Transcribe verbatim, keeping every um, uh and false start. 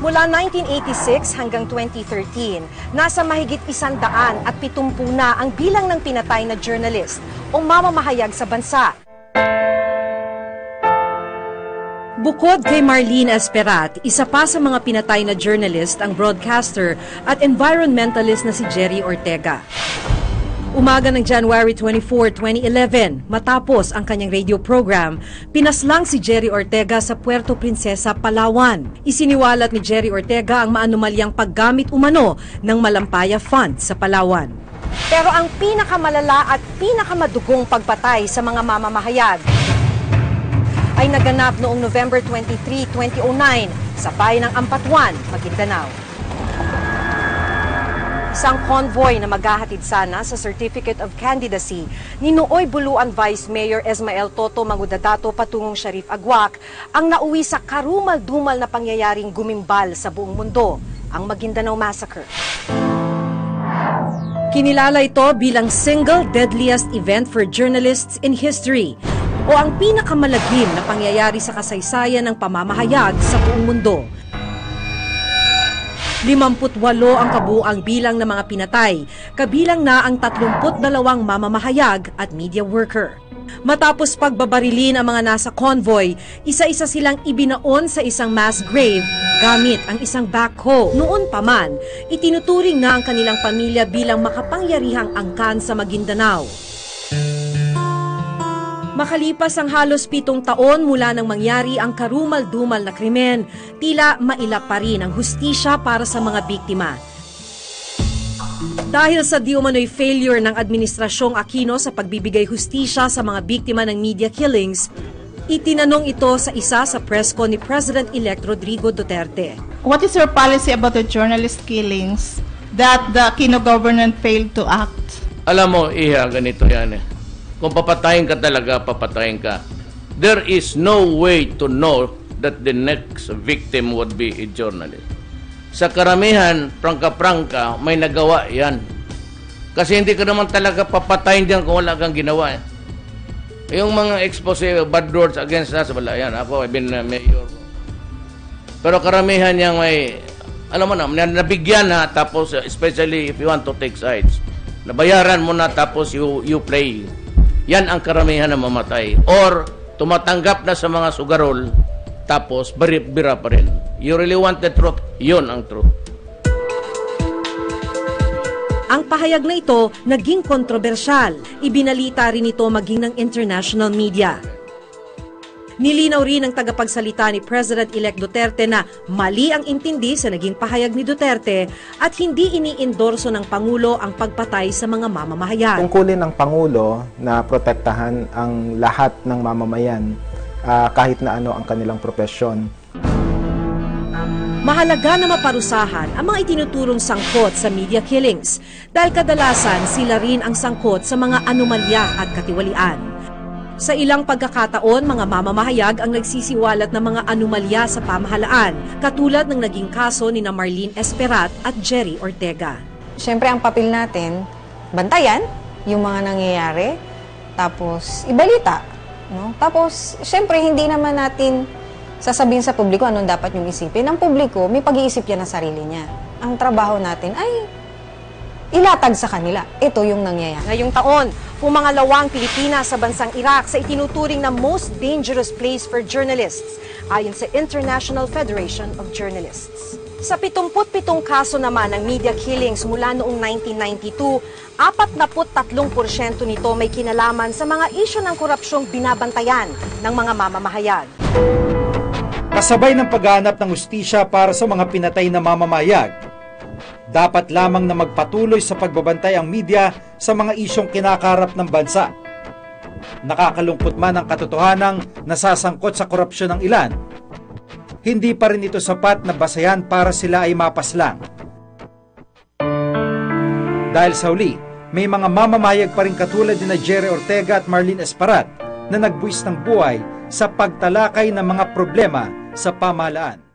Mula nineteen eighty-six hanggang twenty thirteen, nasa mahigit isang daan at pitumpu na ang bilang ng pinatay na journalist o mamamahayag sa bansa. Bukod kay Marlene Esperat, isa pa sa mga pinatay na journalist ang broadcaster at environmentalist na si Jerry Ortega. Umaga ng January twenty-fourth, twenty eleven, matapos ang kanyang radio program, pinaslang si Jerry Ortega sa Puerto Princesa, Palawan. Isiniwalat ni Jerry Ortega ang maanumalyang paggamit umano ng Malampaya Fund sa Palawan. Pero ang pinakamalala at pinakamadugong pagpatay sa mga mamamahayag ay naganap noong November twenty-third, twenty oh nine sa bayan ng Ampatuan, Maguindanao. Isang convoy na maghahatid sana sa Certificate of Candidacy ni nooy Buluan Vice Mayor Esmael Toto Mangudadato patungong Sharif Agwak ang nauwi sa karumal-dumal na pangyayaring gumimbal sa buong mundo, ang Maguindanao Massacre. Kinilala ito bilang single deadliest event for journalists in history o ang pinakamalagim na pangyayari sa kasaysayan ng pamamahayag sa buong mundo. limampu't walo ang kabuuang bilang ng mga pinatay, kabilang na ang tatlumput dalawang mamamahayag at media worker. Matapos pagbabarilin ang mga nasa convoy, isa-isa silang ibinaon sa isang mass grave gamit ang isang backhoe. Noon pa man, itinuturing na ang kanilang pamilya bilang makapangyarihang angkan sa Maguindanao. Makalipas ang halos pitong taon mula nang mangyari ang karumal-dumal na krimen, tila mailap pa rin ang hustisya para sa mga biktima. Dahil sa di umano'y failure ng Administrasyong Aquino sa pagbibigay hustisya sa mga biktima ng media killings, itinanong ito sa isa sa press con ni President-elect Rodrigo Duterte. What is your policy about the journalist killings that the Aquino government failed to act? Alam mo, Iha, ganito yan eh. Kung papatayin ka talaga, papatayin ka. There is no way to know that the next victim would be a journalist. Sa karamihan, prangka-prangka, may nagawa yan. Kasi hindi ka naman talaga papatayin dyan kung wala kang ginawa. Eh. Yung mga expose, bad words against us, wala yan. Ako, I've been uh, mayor. Pero karamihan yang may, alam mo na, nabigyan na, tapos especially if you want to take sides. Nabayaran mo na, tapos you, you play. Yan ang karamihan na mamatay. Or, tumatanggap na sa mga sugarol, tapos bira pa rin. You really want the truth? Yun ang truth. Ang pahayag na ito naging kontrobersyal. Ibinalita rin ito maging ng international media. Nilinaw rin ng tagapagsalita ni President-elect Duterte na mali ang intindi sa naging pahayag ni Duterte at hindi iniendorso ng Pangulo ang pagpatay sa mga mamamahayag. Tungkulin ng Pangulo na protektahan ang lahat ng mamamayan uh, kahit na ano ang kanilang propesyon. Mahalaga na maparusahan ang mga itinuturong sangkot sa media killings dahil kadalasan sila rin ang sangkot sa mga anomalya at katiwalian. Sa ilang pagkakataon, mga mamamahayag ang nagsisiwalat ng mga anomalya sa pamahalaan, katulad ng naging kaso ni na Marlene Esperat at Jerry Ortega. Siyempre, ang papel natin, bantayan yung mga nangyayari, tapos ibalita. No? Tapos, siyempre, hindi naman natin sasabihin sa publiko anong dapat yung isipin. Ang publiko, may pag-iisip yan ng sarili niya. Ang trabaho natin ay ilatag sa kanila. Ito yung nangyayari. Ngayong taon, pumangalawang Pilipinas sa bansang Iraq sa itinuturing na most dangerous place for journalists ayon sa International Federation of Journalists. Sa pitungput pitong kaso naman ng media killings mula noong nineteen ninety-two, apatnapu't tatlong porsyento nito may kinalaman sa mga isyu ng korupsyong binabantayan ng mga mamamahayag. Kasabay ng paghahanap ng hustisya para sa mga pinatay na mamamahayag, dapat lamang na magpatuloy sa pagbabantay ang media sa mga isyong kinakaharap ng bansa. Nakakalungkot man ang katotohanang nasasangkot sa korupsyon ng ilan, hindi pa rin ito sapat na basayan para sila ay mapaslang. Dahil sa huli, may mga mamamahayag pa rin katulad ni na Jerry Ortega at Marlene Esperat na nagbuwis ng buhay sa pagtalakay ng mga problema sa pamahalaan.